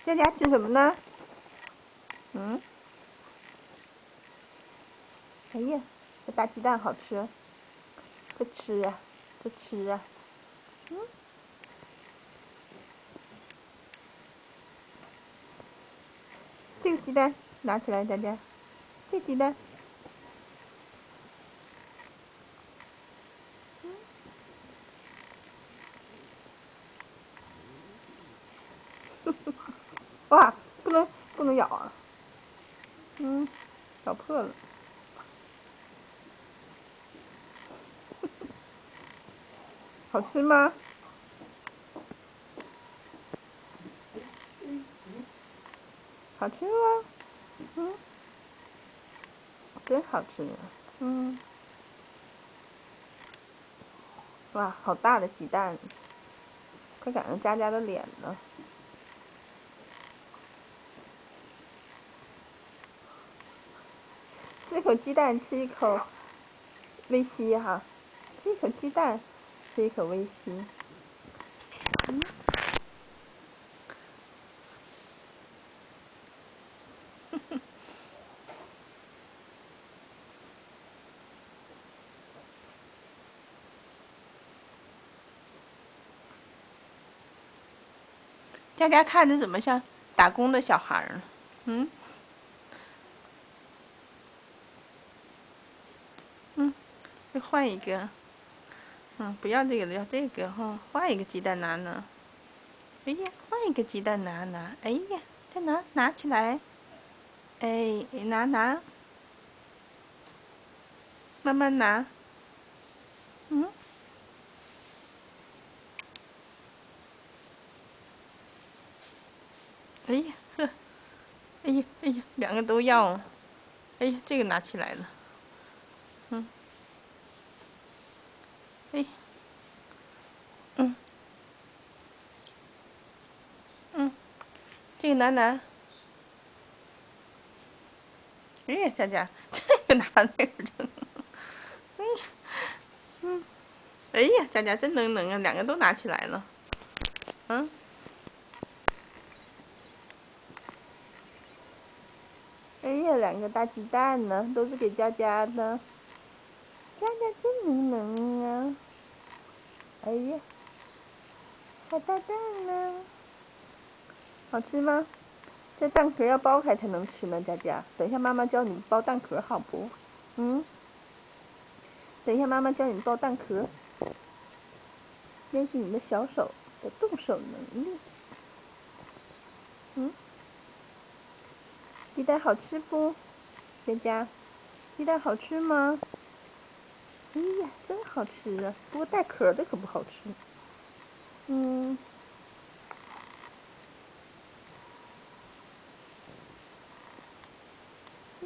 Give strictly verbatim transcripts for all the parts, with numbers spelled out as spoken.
佳佳吃什么呢？嗯？哎呀，这大鸡蛋好吃，快吃啊，快吃啊！嗯？这个鸡蛋拿起来，佳佳，这鸡蛋。哇，不能不能咬啊！嗯，咬破了。好吃吗？好吃吗？嗯，真好吃。嗯，哇，好大的鸡蛋，快赶上佳佳的脸了。吃一口鸡蛋，吃一口威西哈，吃一口鸡蛋，吃一口威西。嗯。佳佳看着怎么像打工的小孩儿？嗯？嗯，再换一个。嗯，不要这个了，要这个哈，换一个鸡蛋拿拿。哎呀，换一个鸡蛋拿拿。哎呀，再拿拿起来。哎，拿拿，慢慢拿。嗯。哎呀呵，哎呀哎呀，两个都要。哎呀，这个拿起来了。嗯。哎。嗯。嗯，这个拿拿。哎呀，佳佳，这个拿那个扔。哎呀，嗯，哎呀，佳佳真能能啊，两个都拿起来了。嗯。哎呀，两个大鸡蛋呢，都是给佳佳的。佳佳真能能啊！哎呀，好大蛋呢！好吃吗？这蛋壳要剥开才能吃呢，佳佳。等一下妈妈教你剥蛋壳好不？嗯。等一下妈妈教你剥蛋壳，练习你的小手的动手能力。嗯。鸡蛋好吃不？佳佳，鸡蛋好吃吗？哎呀，真好吃啊！不过带壳的可不好吃。嗯。嗯。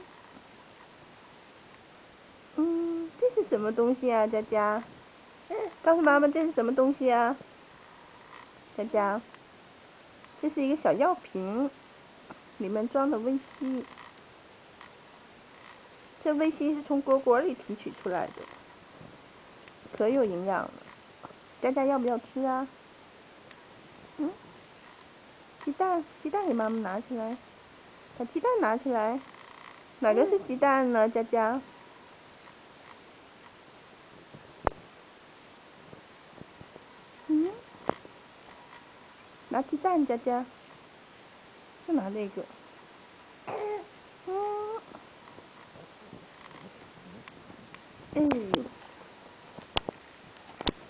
嗯，这是什么东西啊，佳佳？告诉妈妈这是什么东西啊？佳佳，这是一个小药瓶，里面装的维 C。这维 C 是从果果里提取出来的，可有营养了。佳佳要不要吃啊？嗯。鸡蛋，鸡蛋给妈妈拿起来，把鸡蛋拿起来。哪个是鸡蛋呢，佳佳？嗯。拿鸡蛋，佳佳。就拿这个。嗯。哎呦。